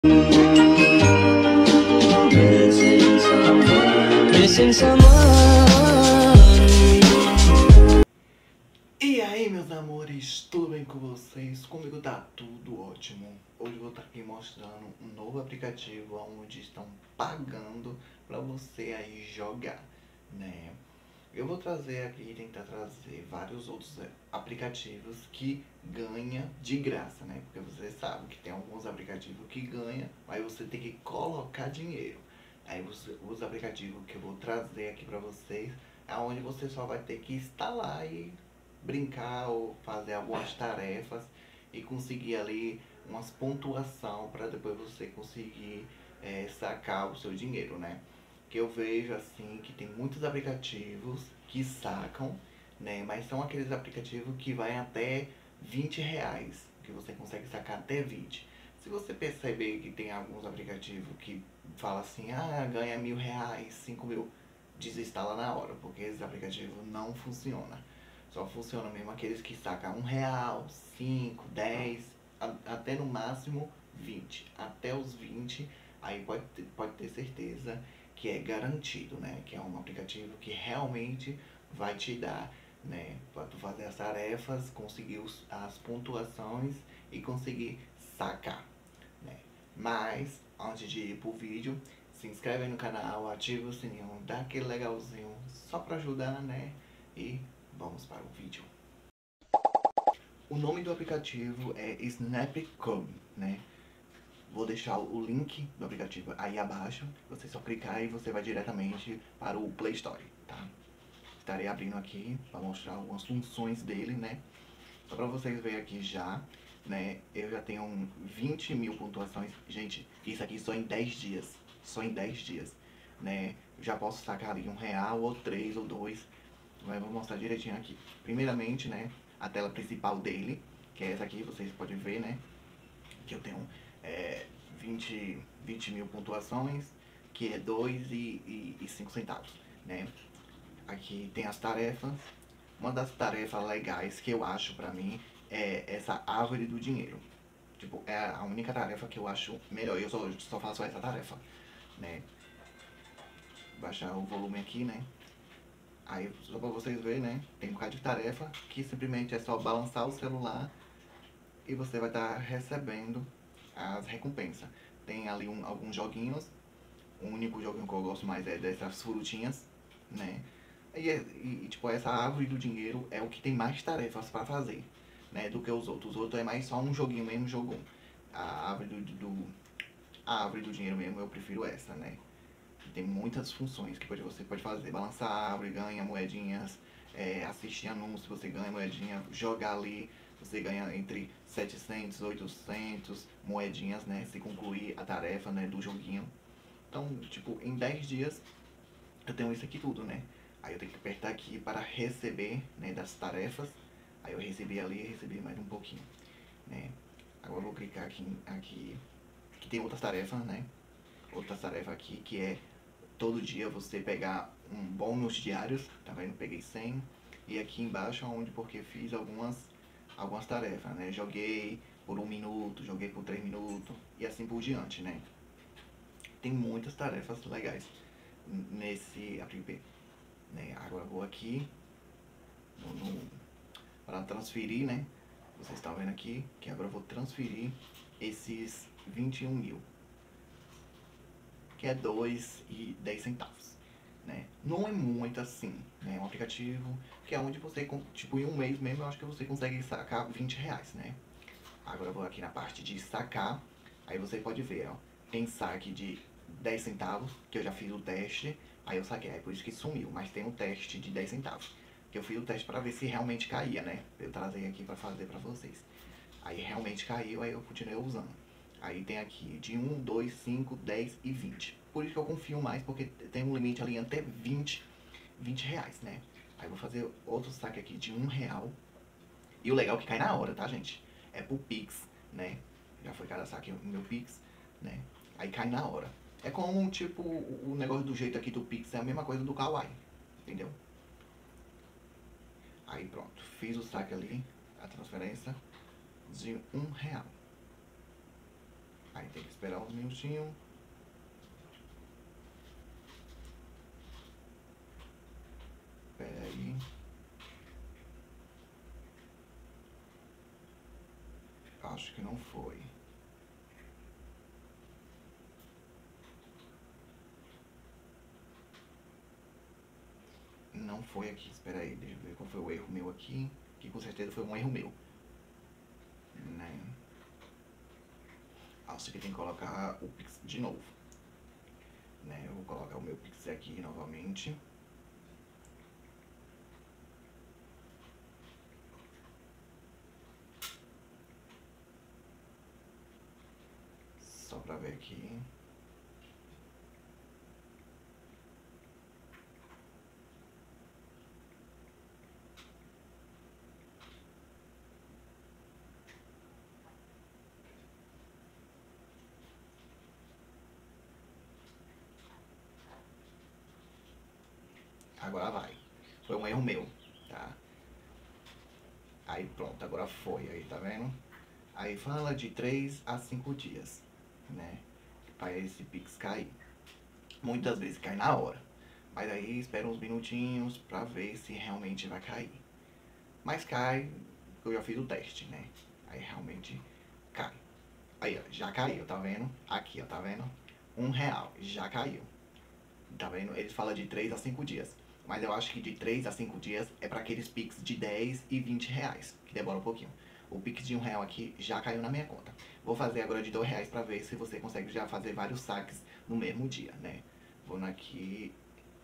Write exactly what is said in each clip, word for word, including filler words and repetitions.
Missing someone. E aí, meus amores, tudo bem com vocês? Comigo tá tudo ótimo. Hoje eu vou estar aqui mostrando um novo aplicativo onde estão pagando pra você aí jogar, né? Eu vou trazer aqui, tentar trazer vários outros aplicativos que ganha de graça, né? Porque você sabe que tem alguns aplicativos que ganha, mas você tem que colocar dinheiro. Aí os, os aplicativos que eu vou trazer aqui pra vocês é onde você só vai ter que instalar e brincar ou fazer algumas tarefas e conseguir ali umas pontuação para depois você conseguir é, sacar o seu dinheiro, né? Que eu vejo assim que tem muitos aplicativos que sacam, né? Mas são aqueles aplicativos que vai até vinte reais, que você consegue sacar até vinte. Se você perceber que tem alguns aplicativos que fala assim, ah, ganha mil reais, cinco mil, desinstala na hora, porque esse aplicativo não funciona. Só funciona mesmo aqueles que sacam um real, cinco, dez, até no máximo vinte. Até os vinte, aí pode ter, pode ter certeza que é garantido, né? Que é um aplicativo que realmente vai te dar, né? Para tu fazer as tarefas, conseguir os, as pontuações e conseguir sacar, né? Mas, antes de ir pro vídeo, se inscreve aí no canal, ativa o sininho, dá aquele legalzinho, só para ajudar, né? E vamos para o vídeo. O nome do aplicativo é Snapcode, né? Vou deixar o link do aplicativo aí abaixo. Você só clicar e você vai diretamente para o Play Store, tá? Estarei abrindo aqui para mostrar algumas funções dele, né? Só para vocês verem aqui já, né? Eu já tenho vinte mil pontuações. Gente, isso aqui só em dez dias. Só em dez dias, né? Já posso sacar ali um real, ou três, ou dois. Mas eu vou mostrar direitinho aqui. Primeiramente, né? A tela principal dele, que é essa aqui, vocês podem ver, né? Que eu tenho é, vinte, vinte mil pontuações, que é dois e cinco centavos, né? Aqui tem as tarefas. Uma das tarefas legais que eu acho pra mim é essa árvore do dinheiro. Tipo, é a única tarefa que eu acho melhor. Eu só, só faço essa tarefa, né? Baixar o volume aqui, né? Aí, só pra vocês verem, né? Tem um bocado de tarefa que simplesmente é só balançar o celular e você vai estar recebendo as recompensas. Tem ali um, alguns joguinhos. O único joguinho que eu gosto mais é dessas frutinhas, né? E, e, tipo, essa árvore do dinheiro é o que tem mais tarefas pra fazer, né? Do que os outros. Os outros é mais só um joguinho mesmo, jogo. A árvore do, do, a árvore do dinheiro mesmo, eu prefiro essa, né? Tem muitas funções que pode, você pode fazer. Balançar a árvore, ganha moedinhas, é, assistir anúncios, você ganha moedinha, jogar ali, você ganha entre setecentos e oitocentos moedinhas, né? Se concluir a tarefa, né, do joguinho. Então, tipo, em dez dias eu tenho isso aqui tudo, né? Aí eu tenho que apertar aqui para receber, né, das tarefas. Aí eu recebi ali e recebi mais um pouquinho, né? Agora eu vou clicar aqui, aqui, que tem outras tarefas, né? Outra tarefa aqui que é todo dia você pegar um bônus diários, tá vendo? Peguei cem. E aqui embaixo onde porque fiz algumas, algumas tarefas, né? Joguei por um minuto, joguei por três minutos e assim por diante, né? Tem muitas tarefas legais nesse app, né? Agora eu vou aqui no, no, para transferir, né? Vocês estão vendo aqui que agora eu vou transferir esses vinte e um mil, que é dois e dez centavos, né? Não é muito assim, né? É um aplicativo que é onde você, tipo, em um mês mesmo, eu acho que você consegue sacar vinte reais, né? Agora eu vou aqui na parte de sacar, aí você pode ver, ó, tem saque de dez centavos, que eu já fiz o teste, aí eu saquei, é por isso que sumiu, mas tem um teste de dez centavos, que eu fiz o teste pra ver se realmente caía, né? Eu trazei aqui pra fazer pra vocês. Aí realmente caiu, aí eu continuei usando. Aí tem aqui de um, dois, cinco, dez e vinte. Por isso que eu confio mais, porque tem um limite ali até vinte, vinte reais, né? Aí eu vou fazer outro saque aqui de um real. E o legal é que cai na hora, tá, gente? É pro Pix, né? Já foi cada saque no meu Pix, né? Aí cai na hora. É como, tipo, o negócio do jeito aqui do Pix é a mesma coisa do Kawaii, entendeu? Aí pronto, fiz o saque ali, a transferência de um real. Aí tem que esperar uns minutinhos. Pera aí. Acho que não foi. Não foi aqui, espera aí, deixa eu ver qual foi o erro meu aqui. Que com certeza foi um erro meu. Né? Acho que tem que colocar o Pix de novo. Né? Eu vou colocar o meu Pix aqui novamente. Só pra ver aqui. Agora vai. Foi um erro meu, tá? Aí pronto, agora foi, aí tá vendo? Aí fala de três a cinco dias, né? Pra esse Pix cair. Muitas vezes cai na hora. Mas aí espera uns minutinhos pra ver se realmente vai cair. Mas cai, eu já fiz o teste, né? Aí realmente cai. Aí, ó, já caiu, tá vendo? Aqui, ó, tá vendo? Um real, já caiu. Tá vendo? Ele fala de três a cinco dias. Mas eu acho que de três a cinco dias é para aqueles Pix de dez e vinte reais, que demora um pouquinho. O Pix de um real aqui já caiu na minha conta. Vou fazer agora de dois reais para ver se você consegue já fazer vários saques no mesmo dia, né? Vou aqui.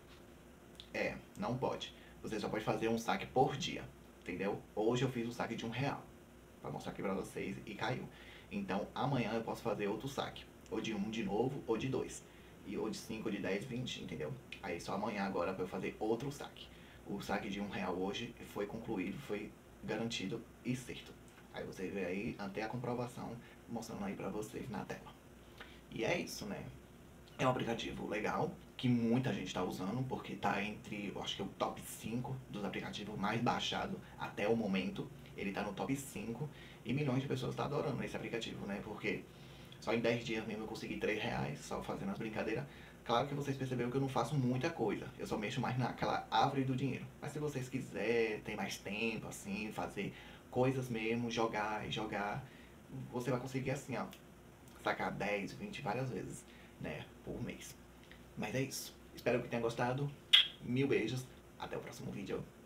É, não pode. Você só pode fazer um saque por dia, entendeu? Hoje eu fiz um saque de um real, para mostrar aqui para vocês, e caiu. Então amanhã eu posso fazer outro saque, ou de um de novo, ou de dois. E ou de cinco, de dez, vinte, entendeu? Aí só amanhã agora para eu fazer outro saque. O saque de um real hoje foi concluído, foi garantido e certo. Aí você vê aí até a comprovação mostrando aí pra vocês na tela. E é isso, né? É um aplicativo legal, que muita gente está usando, porque está entre, eu acho que é o top cinco dos aplicativos mais baixados até o momento. Ele está no top cinco e milhões de pessoas estão adorando esse aplicativo, né? Porque só em dez dias mesmo eu consegui três reais, só fazendo as brincadeiras. Claro que vocês perceberam que eu não faço muita coisa, eu só mexo mais naquela árvore do dinheiro. Mas se vocês quiserem, ter mais tempo, assim, fazer coisas mesmo, jogar e jogar, você vai conseguir assim, ó, sacar dez, vinte várias vezes, né, por mês. Mas é isso. Espero que tenha gostado. Mil beijos. Até o próximo vídeo.